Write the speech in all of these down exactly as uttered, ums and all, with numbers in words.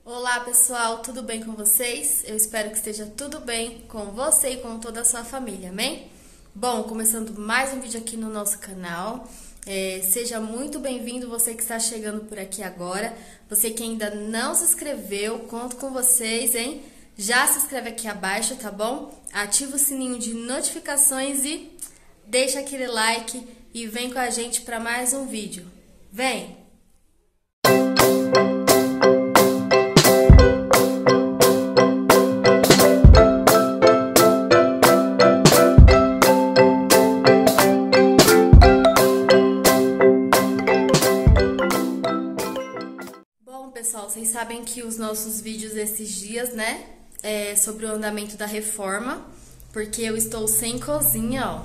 Olá pessoal, tudo bem com vocês? Eu espero que esteja tudo bem com você e com toda a sua família, amém? Bom, começando mais um vídeo aqui no nosso canal, é, seja muito bem-vindo você que está chegando por aqui agora, você que ainda não se inscreveu, conto com vocês, hein? Já se inscreve aqui abaixo, tá bom? Ativa o sininho de notificações e deixa aquele like e vem com a gente para mais um vídeo. Vem! Pessoal, vocês sabem que os nossos vídeos esses dias, né, é sobre o andamento da reforma, porque eu estou sem cozinha, ó.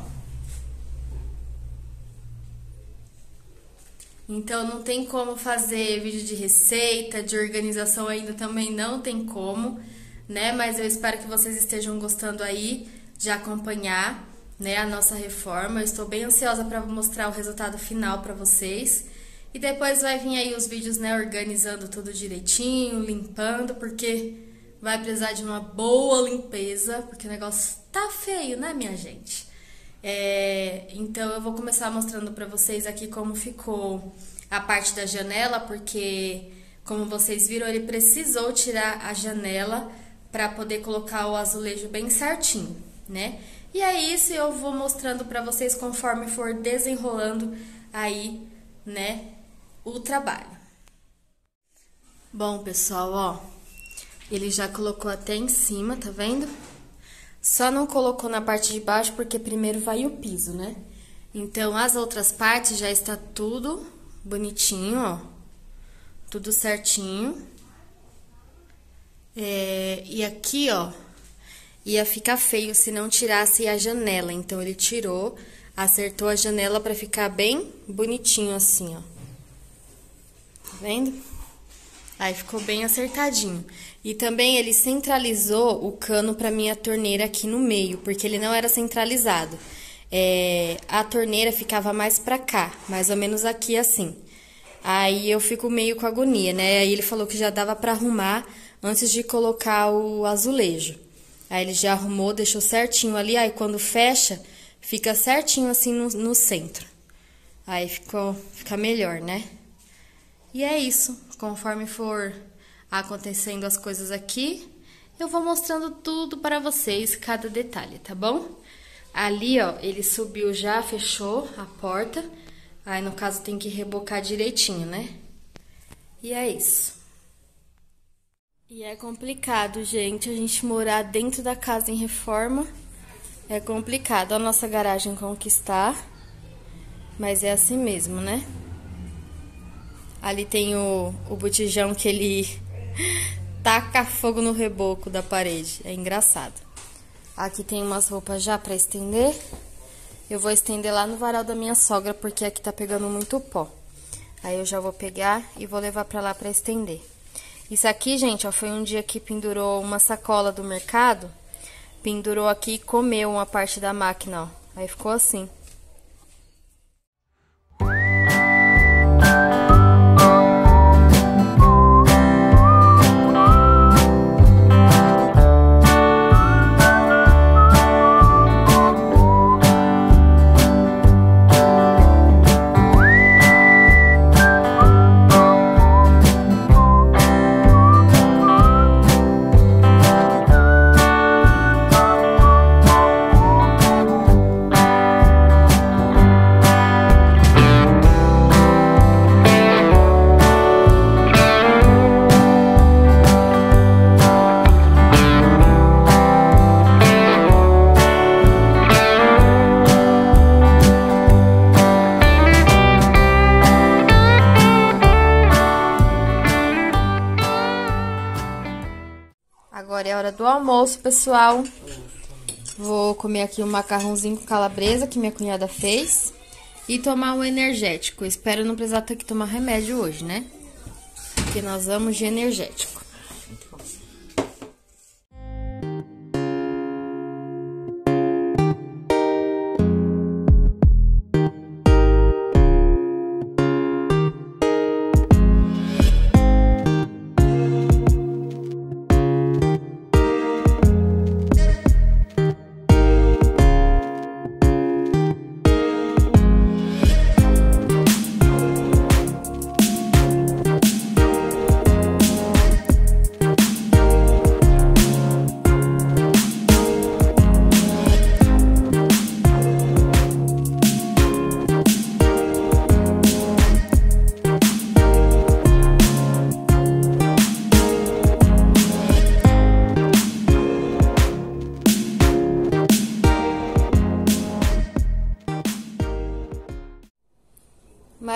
Então não tem como fazer vídeo de receita, de organização ainda também não tem como, né, mas eu espero que vocês estejam gostando aí de acompanhar, né, a nossa reforma. Eu estou bem ansiosa para mostrar o resultado final para vocês. E depois vai vir aí os vídeos, né, organizando tudo direitinho, limpando, porque vai precisar de uma boa limpeza, porque o negócio tá feio, né, minha gente? É, então eu vou começar mostrando pra vocês aqui como ficou a parte da janela, porque, como vocês viram, ele precisou tirar a janela pra poder colocar o azulejo bem certinho, né? E é isso, eu vou mostrando pra vocês conforme for desenrolando aí, né, o trabalho. Bom, pessoal, ó, ele já colocou até em cima, tá vendo? Só não colocou na parte de baixo porque primeiro vai o piso, né? Então, as outras partes já está tudo bonitinho, ó, tudo certinho. É, e aqui, ó, ia ficar feio se não tirasse a janela, então ele tirou, acertou a janela pra ficar bem bonitinho assim, ó. Tá vendo? Aí ficou bem acertadinho. E também ele centralizou o cano pra minha torneira aqui no meio, porque ele não era centralizado. É, a torneira ficava mais pra cá, mais ou menos aqui assim. Aí eu fico meio com agonia, né? Aí ele falou que já dava pra arrumar antes de colocar o azulejo. Aí ele já arrumou, deixou certinho ali, aí quando fecha, fica certinho assim no, no centro. Aí ficou, fica melhor, né? E é isso, conforme for acontecendo as coisas aqui, eu vou mostrando tudo para vocês, cada detalhe, tá bom? Ali, ó, ele subiu já, fechou a porta, aí no caso tem que rebocar direitinho, né? E é isso. E é complicado, gente, a gente morar dentro da casa em reforma, é complicado. A nossa garagem como que está, mas é assim mesmo, né? Ali tem o, o botijão que ele taca fogo no reboco da parede. É engraçado. Aqui tem umas roupas já pra estender. Eu vou estender lá no varal da minha sogra, porque aqui tá pegando muito pó. Aí eu já vou pegar e vou levar pra lá pra estender. Isso aqui, gente, ó, foi um dia que pendurou uma sacola do mercado. Pendurou aqui e comeu uma parte da máquina, ó. Aí ficou assim. Agora é a hora do almoço, pessoal. Vou comer aqui um macarrãozinho com calabresa que minha cunhada fez. E tomar um energético. Espero não precisar ter que tomar remédio hoje, né? Porque nós vamos de energético.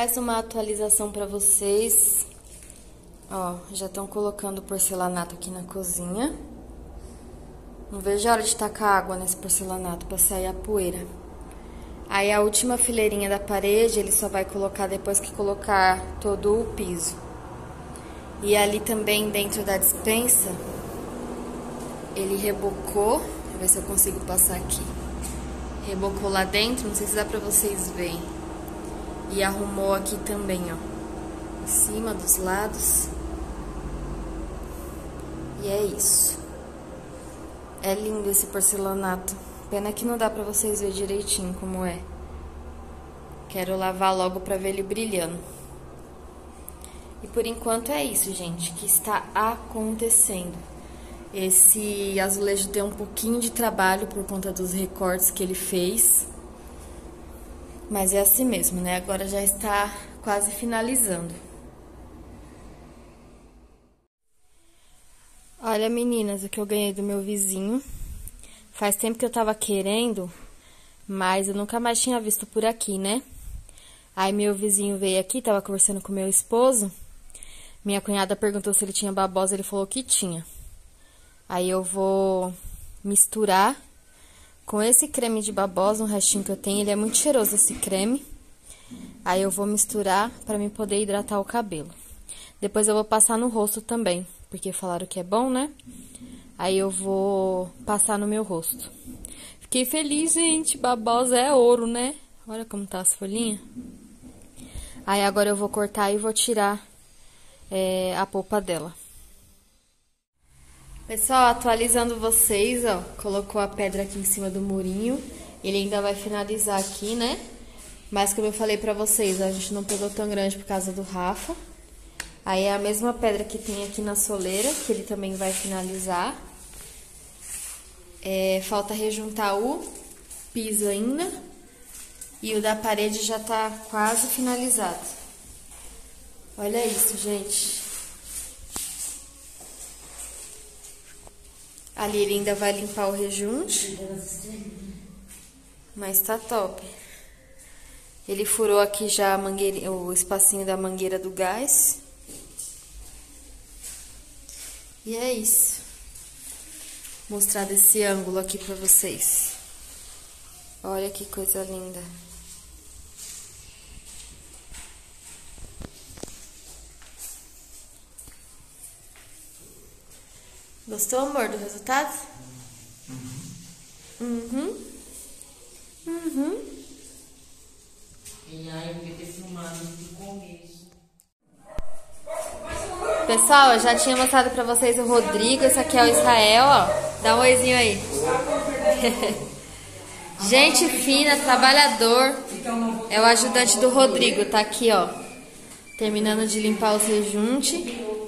mais uma atualização pra vocês. Ó, já estão colocando porcelanato aqui na cozinha. Não vejo a hora de tacar água nesse porcelanato pra sair a poeira. Aí a última fileirinha da parede ele só vai colocar depois que colocar todo o piso. E ali também dentro da despensa, ele rebocou. Deixa eu ver se eu consigo passar aqui. Rebocou lá dentro, não sei se dá pra vocês verem. E arrumou aqui também, ó. Em cima, dos lados. E é isso. É lindo esse porcelanato. Pena que não dá pra vocês verem direitinho como é. Quero lavar logo pra ver ele brilhando. E por enquanto é isso, gente, que está acontecendo. Esse azulejo deu um pouquinho de trabalho por conta dos recortes que ele fez. Mas é assim mesmo, né? Agora já está quase finalizando. Olha, meninas, o que eu ganhei do meu vizinho. Faz tempo que eu tava querendo, mas eu nunca mais tinha visto por aqui, né? Aí meu vizinho veio aqui, tava conversando com meu esposo. Minha cunhada perguntou se ele tinha babosa, ele falou que tinha. Aí eu vou misturar com esse creme de babosa, um restinho que eu tenho. Ele é muito cheiroso, esse creme. Aí eu vou misturar pra mim poder hidratar o cabelo. Depois eu vou passar no rosto também, porque falaram que é bom, né? Aí eu vou passar no meu rosto. Fiquei feliz, gente. Babosa é ouro, né? Olha como tá as folhinhas. Aí agora eu vou cortar e vou tirar é, a polpa dela. Pessoal, atualizando vocês, ó. Colocou a pedra aqui em cima do murinho. Ele ainda vai finalizar aqui, né? Mas como eu falei pra vocês, a gente não pegou tão grande por causa do Rafa. Aí é a mesma pedra que tem aqui na soleira, que ele também vai finalizar. É, falta rejuntar o piso ainda. E o da parede já tá quase finalizado. Olha isso, gente. Ali ele ainda vai limpar o rejunte. Mas tá top. Ele furou aqui já a mangueira, o espacinho da mangueira do gás. E é isso. Vou mostrar desse ângulo aqui pra vocês. Olha que coisa linda. Gostou, amor, do resultado? Uhum. Uhum. E aí eu devia ter filmado no começo. Pessoal, eu já tinha mostrado pra vocês o Rodrigo. Esse aqui é o Israel, ó. Dá um oizinho aí. Gente fina, trabalhador. É o ajudante do Rodrigo, tá aqui, ó. Terminando de limpar os rejuntes.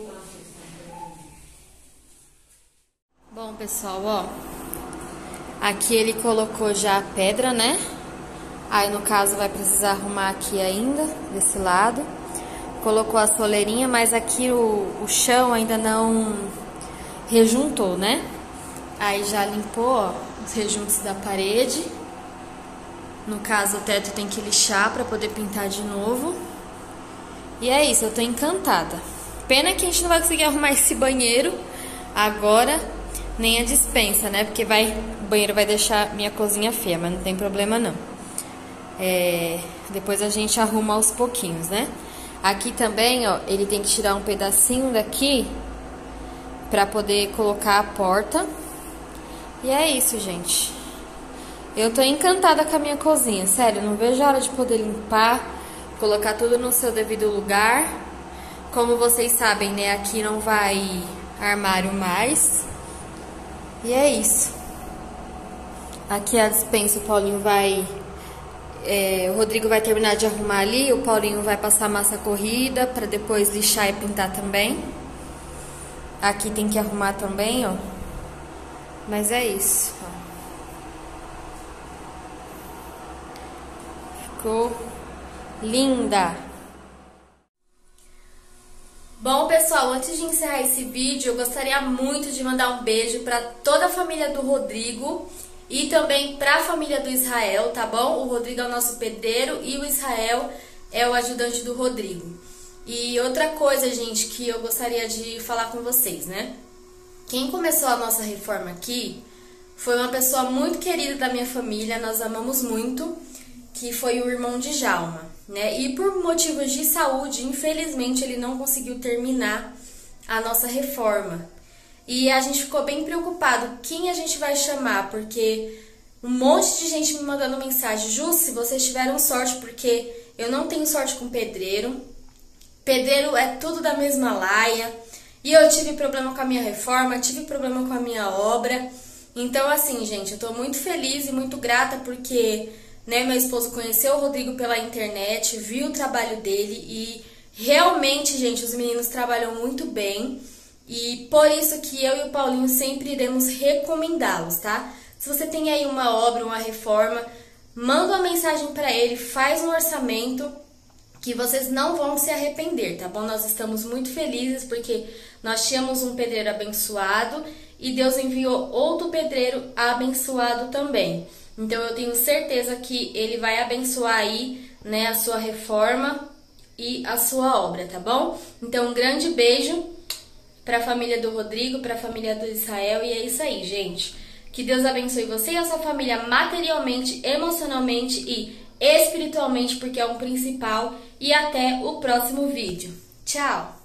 Bom, pessoal, ó. Aqui ele colocou já a pedra, né? Aí, no caso, vai precisar arrumar aqui ainda, desse lado. Colocou a soleirinha, mas aqui o, o chão ainda não rejuntou, né? Aí já limpou, ó, os rejuntos da parede. No caso, o teto tem que lixar pra poder pintar de novo. E é isso, eu tô encantada. Pena que a gente não vai conseguir arrumar esse banheiro agora, nem a despensa, né? Porque vai, o banheiro vai deixar minha cozinha feia, mas não tem problema não. É, depois a gente arruma aos pouquinhos, né? Aqui também, ó, ele tem que tirar um pedacinho daqui pra poder colocar a porta. E é isso, gente. Eu tô encantada com a minha cozinha, sério, não vejo a hora de poder limpar, colocar tudo no seu devido lugar. Como vocês sabem, né, aqui não vai armário mais. E é isso. Aqui a despensa, o Paulinho vai... É, o Rodrigo vai terminar de arrumar ali, o Paulinho vai passar massa corrida pra depois lixar e pintar também. Aqui tem que arrumar também, ó. Mas é isso, ó. Ficou linda. Bom, pessoal, antes de encerrar esse vídeo, eu gostaria muito de mandar um beijo pra toda a família do Rodrigo e também pra família do Israel, tá bom? O Rodrigo é o nosso pedreiro e o Israel é o ajudante do Rodrigo. E outra coisa, gente, que eu gostaria de falar com vocês, né? Quem começou a nossa reforma aqui foi uma pessoa muito querida da minha família, nós amamos muito, que foi o irmão de Djalma, né? E por motivos de saúde, infelizmente, ele não conseguiu terminar a nossa reforma. E a gente ficou bem preocupado quem a gente vai chamar, porque um monte de gente me mandando mensagem: Ju, se vocês tiveram sorte, porque eu não tenho sorte com pedreiro, pedreiro é tudo da mesma laia, e eu tive problema com a minha reforma, tive problema com a minha obra. Então, assim, gente, eu tô muito feliz e muito grata porque, né, meu esposo conheceu o Rodrigo pela internet, viu o trabalho dele e realmente, gente, os meninos trabalham muito bem. E por isso que eu e o Paulinho sempre iremos recomendá-los, tá? Se você tem aí uma obra, uma reforma, manda uma mensagem para ele, faz um orçamento que vocês não vão se arrepender, tá bom? Nós estamos muito felizes porque nós tínhamos um pedreiro abençoado e Deus enviou outro pedreiro abençoado também. Então eu tenho certeza que ele vai abençoar aí, né, a sua reforma e a sua obra, tá bom? Então um grande beijo para a família do Rodrigo, para a família do Israel, e é isso aí, gente. Que Deus abençoe você e a sua família materialmente, emocionalmente e espiritualmente, porque é o principal. E até o próximo vídeo. Tchau!